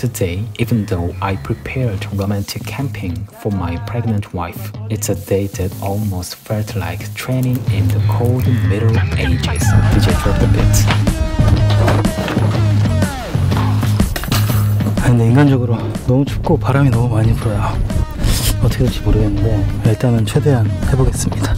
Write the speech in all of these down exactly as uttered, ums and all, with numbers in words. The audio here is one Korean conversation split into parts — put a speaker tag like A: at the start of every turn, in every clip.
A: Today, even though I prepared romantic camping for my pregnant wife, it's a day that almost felt like training in the cold Middle Ages. 디제이 drop the beat.
B: 아, 근데 인간적으로 너무 춥고 바람이 너무 많이 불어요. 어떻게 될지 모르겠는데 일단은 최대한 해보겠습니다.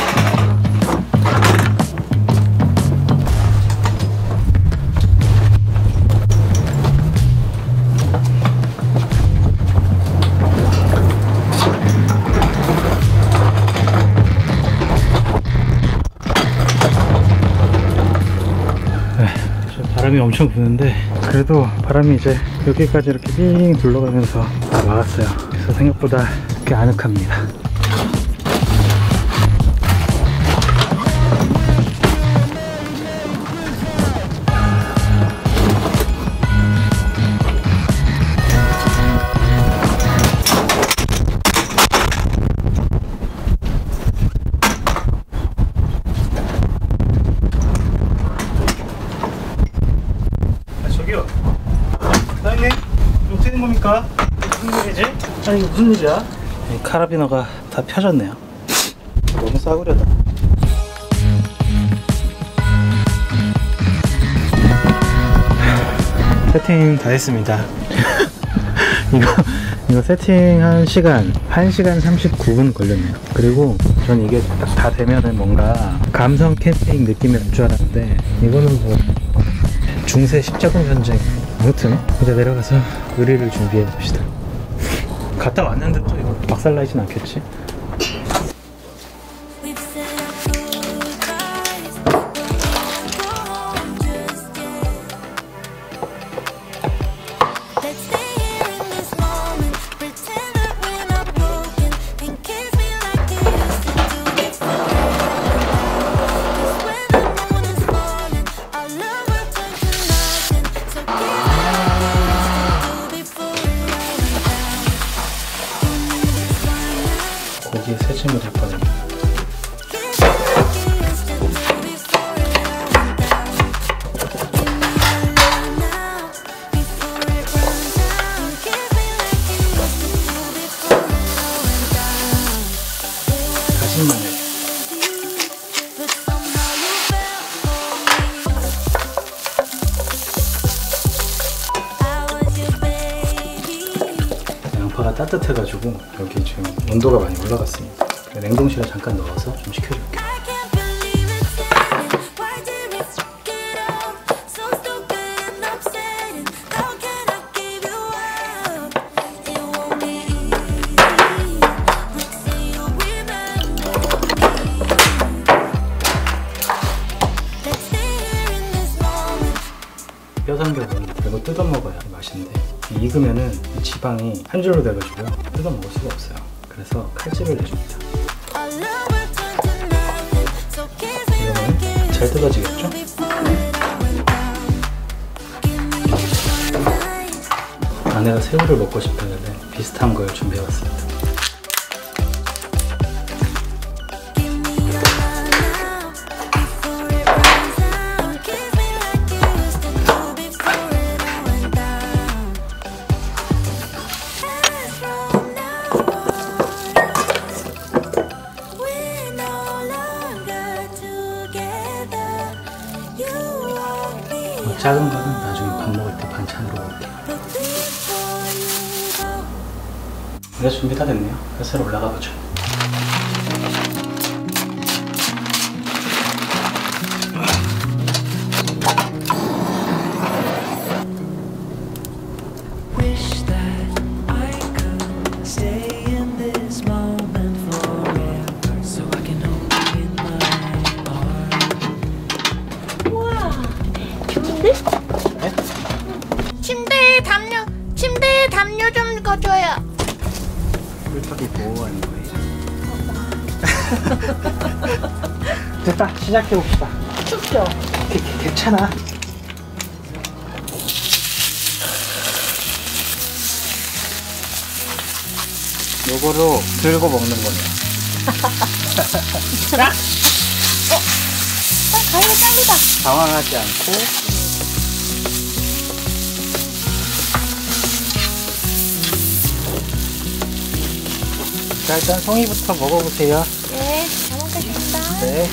B: 바람이 엄청 부는데 그래도 바람이 이제 여기까지 이렇게 빙 둘러가면서 다 막았어요. 그래서 생각보다 꽤 아늑합니다. 사장님, 이거 어떻게 된 겁니까? 무슨 일이지? 아니 이거 무슨 일이야? 이 카라비너가 다 펴졌네요. 너무 싸구려다. 세팅 다 했습니다. 이거 이거 세팅한 시간 한 시간 삼십구 분 걸렸네요. 그리고 전 이게 딱 다 되면은 뭔가 감성 캠핑 느낌이 날 줄 알았는데 이거는 뭐 중세 십자군 전쟁. 아무튼 이제 내려가서 요리를 준비해 봅시다. 갔다 왔는데 또 이거 박살나진 않겠지? 고기에 새침을 될 뻔했네. 다진 마늘. 양파가 따뜻해가지고 여기 지금 온도가 많이 올라갔습니다. 냉동실에 잠깐 넣어서 좀 식혀줄게요. 뼈삼겹은 이거 뜯어 먹어야 맛있는데 익으면은 지방이 한 줄로 돼가지고요 뜯어 먹을 수가 없어요. 그래서 칼집을 내줍니다. 이거는 잘 뜯어지겠죠? 아내가 새우를 먹고 싶다길래 비슷한 걸 준비해왔습니다. 작은 거는 나중에 밥 먹을 때 반찬으로 먹을게요. 이제 준비 다 됐네요. 회사로 올라가 보죠.
C: 침대에 담요, 침대에 담요 좀 꺼줘요.
B: 꿀떡이 뭐 하는 거예요? 됐다, 시작해봅시다.
C: 춥죠?
B: 개, 개, 괜찮아. 요거로 들고 먹는 거예요.
C: 자, 어, 아, 가위가 짱이다.
B: 당황하지 않고 자, 일단 송이부터 먹어보세요.
C: 네, 잘 먹겠습니다.
B: 네.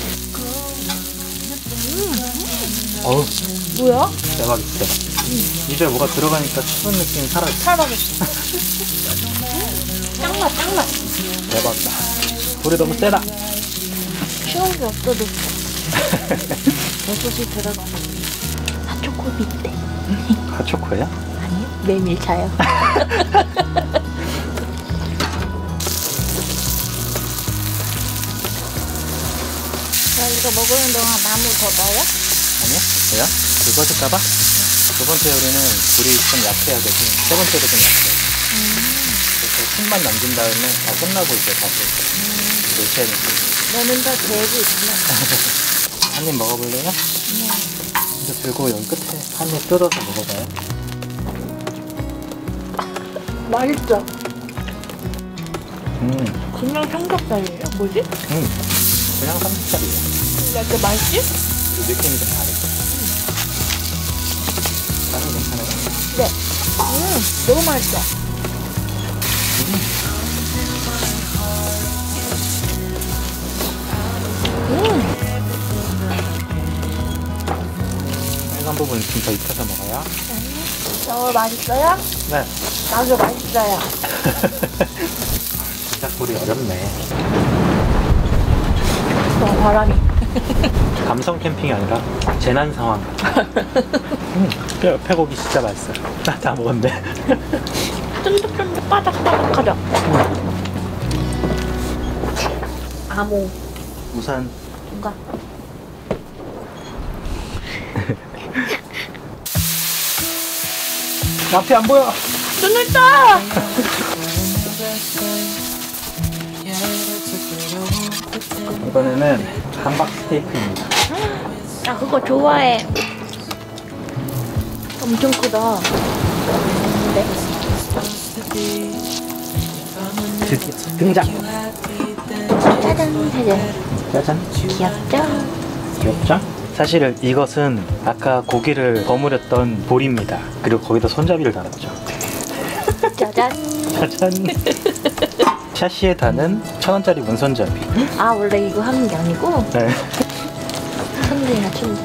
B: 어우,
C: 뭐야?
B: 대박이다. 대박. 입에 뭐가 들어가니까 추운 느낌이 사라져.
C: 살박했어. 짱맛, 짱맛.
B: 대박이다. 불이 너무 세다.
C: 쉬운 게 없어도 버섯이 들어가서 핫초코 밑에.
B: 핫초코예요?
C: 아니요, 메밀차요. 자, 이거 먹는 동안 나무 더 넣어요?
B: 아니요? 왜요? 굵어질까봐? 두 번째 요리는 불이 좀 약해야 되고, 세 번째도 좀 약해요. 그래서 숨만 남긴 다음에 다 끝나고 이제 다시 교체해 놓고.
C: 너는 더 계획이 있구나.
B: 한 입 먹어볼래요?
C: 네.
B: 이거 들고 여기 끝에 한 입 뜯어서 먹어봐요.
C: 맛있어.
B: 음,
C: 그냥 삼겹살이에요? 뭐지?
B: 음. 그냥 삼겹살이에요.
C: 왜 이렇게 맛있지?
B: 느낌이 좀 다르죠? 다른 거 괜찮아요?
C: 네. 음, 너무 맛있어. 음,
B: 빨간 부분 좀 더 익혀서 먹어요.
C: 너무 맛있어요?
B: 네.
C: 나도 맛있어요.
B: 진짜 불이 어렵네.
C: 와, 바람이.
B: 감성 캠핑이 아니라 재난 상황. 음, 뼈, 폐고기 진짜 맛있어요. 다, 다 먹었네.
C: 쫀득쫀득 바삭바삭하죠? 아모.
B: 우산.
C: 뭔가.
B: 앞이 안 보여.
C: 눈을 떠!
B: 이번에는 함박 스테이크입니다.
C: 나 그거 좋아해. 엄청 크다. 네.
B: 드디어 등장.
C: 짜잔, 짜잔.
B: 짜잔.
C: 귀엽죠?
B: 귀엽죠? 사실 이것은 아까 고기를 버무렸던 볼입니다. 그리고 거기다 손잡이를 달았죠.
C: 짜잔.
B: 짜잔. 샤시에 다는 천 원짜리 문손잡이.
C: 아, 원래 이거 하는 게 아니고?
B: 네.
C: 천재야, 천재.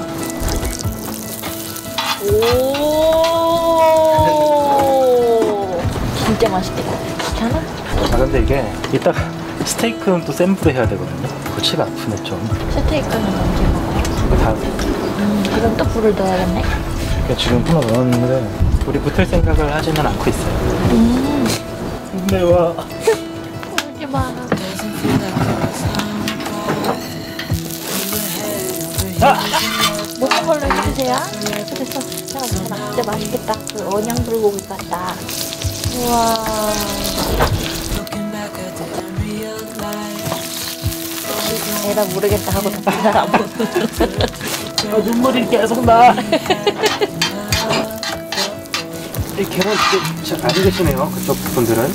C: 오! 진짜 맛있겠다. 괜찮아?
B: 아 근데 이게 이따가 스테이크는 또 센 불에 해야 되거든요. 골치가 아프네 좀.
C: 스테이크는 언제 먹어?
B: 이거 다
C: 음, 그럼 또 불을 넣어야겠네?
B: 지금 풀어 넣었는데 불이 붙을 생각을 하지는 않고 있어요.
C: 음.
B: 매워.
C: 울지 마.
B: 아!
C: 먹은 걸로 해주세요. 그래서, 자, 진짜 맛있겠다. 그 언양 불고기 같다. 우와. 에라 모르겠다 하고 덮은 사람.
B: 아, 눈물이 계속 나. 이 계란 잘 안 드시네요. 그쪽 분들은.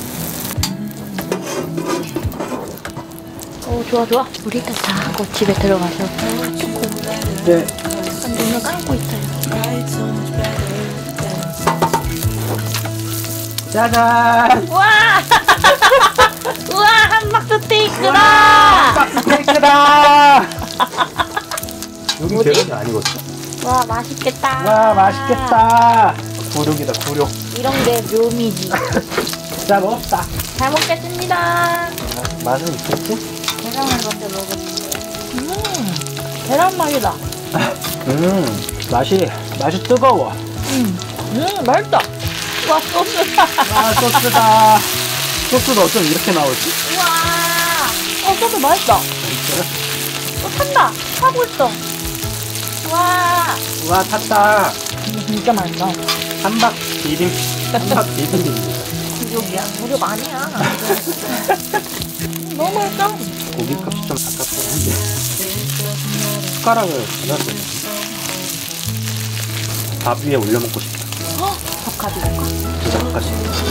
C: 오, 좋아, 좋아. 우리 이따 다 하고 집에 들어가서 초코.
B: 네.
C: 눈을 감고 있어요.
B: 짜잔.
C: 우와! 우와, 함박 스테이크다!
B: 함박 스테이크다. 여기 계란이 아니거든.
C: 와, 맛있겠다.
B: 와 맛있겠다. 구룡이다 구룡.
C: 이런 게 묘미지.
B: 자 먹었다.
C: 잘 먹겠습니다.
B: 아, 맛은 있겠지?
C: 계란을 먼저 먹어볼게요. 음, 계란 맛이다.
B: 음 맛이 맛이 뜨거워.
C: 음, 음, 맛있다. 와, 소스다.
B: 아 소스다. 소스도 어쩜 이렇게 나오지?
C: 우와. 어, 소스 맛있다.
B: 진짜?
C: 또 탄다. 하고 있어. 와.
B: 와 탔다.
C: 진짜 맛있다.
B: 함박 비빔 함박 비빔입니다.
C: 구력이야. 구력 아니야. 너무 맛있다.
B: 고기값이 좀 아깝긴 한데 숟가락을 받았어요. 밥 위에 올려 먹고 싶다.
C: 헉, 젓갈이 볼까?
B: 진짜 젓갈이.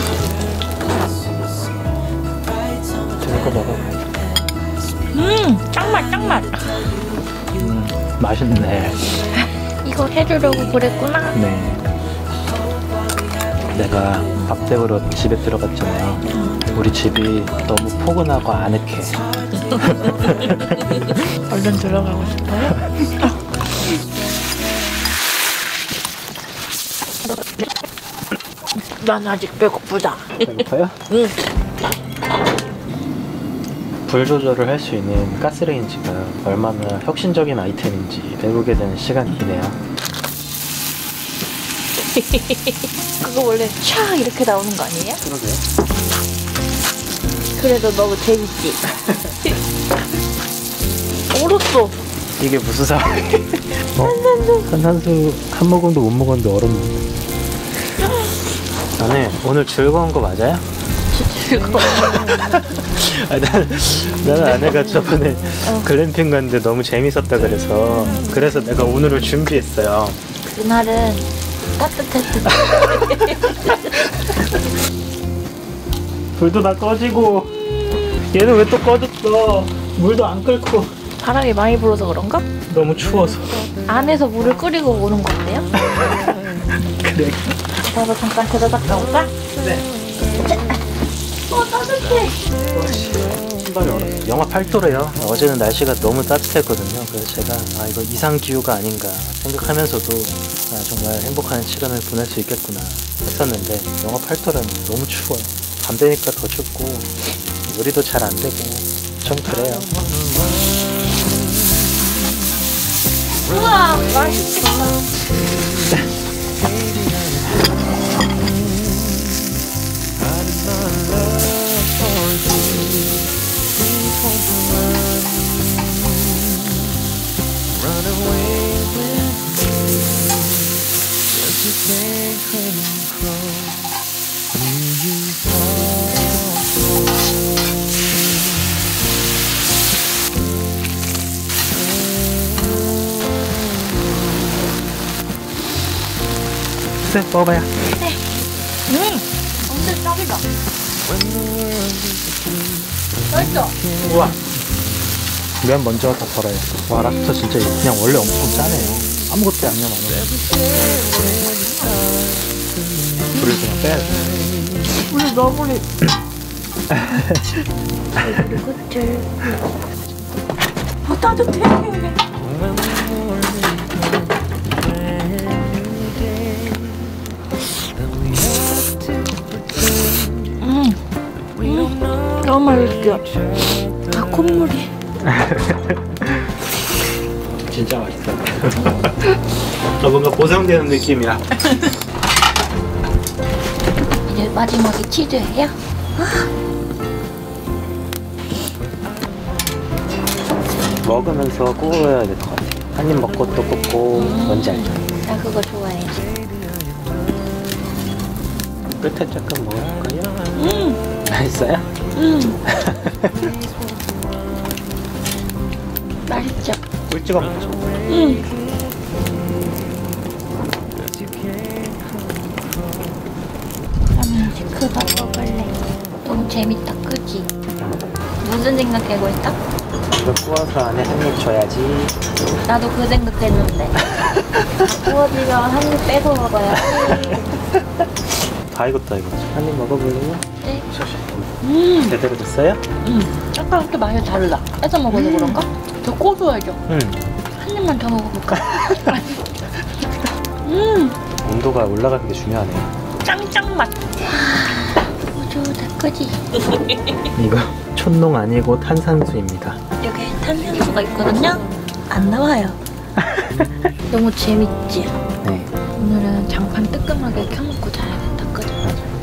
B: 제거 먹어.
C: 음, 짱맛, 짱맛.
B: 음 맛있네.
C: 이거 해주려고 그랬구나.
B: 네. 내가 밥 때우러 집에 들어갔잖아요. 우리 집이 너무 포근하고 아늑해.
C: 얼른 들어가고 싶어요? 난 아직 배고프다.
B: 배고파요?
C: 응.
B: 불 조절을 할 수 있는 가스레인지가 얼마나 혁신적인 아이템인지 배우게 되는 시간이네요.
C: 그거 원래 차 이렇게 나오는 거 아니에요?
B: 그러게요.
C: 그래도 너무 재밌지? 얼었어.
B: 이게 무슨 상황이야? 어? 탄산수 한 모금도 못 먹었는데 얼었는데. 나는 오늘 즐거운 거 맞아요?
C: 즐거워.
B: 아, 나는, 나는 아내가 저번에
C: 어.
B: 글램핑 갔는데 너무 재밌었다 그래서 그래서 내가 오늘을 준비했어요.
C: 그날은 따뜻했을
B: 불도 다 꺼지고 얘는 왜 또 꺼졌어? 물도 안 끓고
C: 바람이 많이 불어서 그런가?
B: 너무 추워서.
C: 안에서 물을 끓이고 오는 거 어때요?
B: 그래.
C: 나도 잠깐 데려다 올까?
B: 네.
C: 어 따뜻해.
B: 신발이 얼어. 영하 팔 도래요. 어제는 날씨가 너무 따뜻했거든요. 그래서 제가 아 이거 이상 기후가 아닌가 생각하면서도 아, 정말 행복한 시간을 보낼 수 있겠구나 했었는데 영하 팔 도라니 너무 추워요. 밤 되니까 더 춥고 요리도 잘 안 되고 좀 그래요.
C: 우와 맛있겠다.
B: 네, 먹어봐요.
C: 네. 음, 완전 짱이다. 맛있어.
B: 우와. 면 먼저 다 덜어요. 와, 랍스터 진짜 그냥 원래 엄청 짜네요. 아무것도 양념 안 해요. 불을 그냥 빼야 돼.
C: 우리 너구리. 너구리 끝을. 어, 따뜻해. 음, 너무 맛있어. 아, 콧물이.
B: 진짜 맛있어. 저 뭔가 보상되는 느낌이야.
C: 이제 마지막에 치즈예요?
B: 먹으면서 구워야 될 것 같아. 한 입 먹고 또 굽고 뭔지 알죠?
C: 나 그거 좋아해.
B: 끝에 조금 먹어볼까요?
C: 음,
B: 맛있어요?
C: 음. 맛있죠?
B: 꿀 찍어 먹죠.
C: 음. 나는 시크밥 먹을래. 너무 재밌다, 그지? 무슨 생각하고 있다?
B: 이거 구워서 안에 한 입 줘야지.
C: 나도 그 생각했는데. 구워지면 한 입 빼서 먹어야지.
B: 다 익었다 이거. 한 입 먹어볼래요?
C: 네. 음,
B: 제대로 됐어요?
C: 음. 아까랑 또 맛이 달라. 빼서 먹어서 그런가? 더 고소하죠?
B: 응.
C: 한 입만 더 먹어볼까? 음,
B: 온도가 올라가는 게 중요하네.
C: 짱짱 맛. 고소하다, 그지?
B: 이거 촌농 아니고 탄산수입니다.
C: 여기 탄산수가 있거든요? 안 나와요. 너무 재밌지?
B: 네.
C: 오늘은 장판 뜨끔하게 켜놓고 자야겠다, 그지?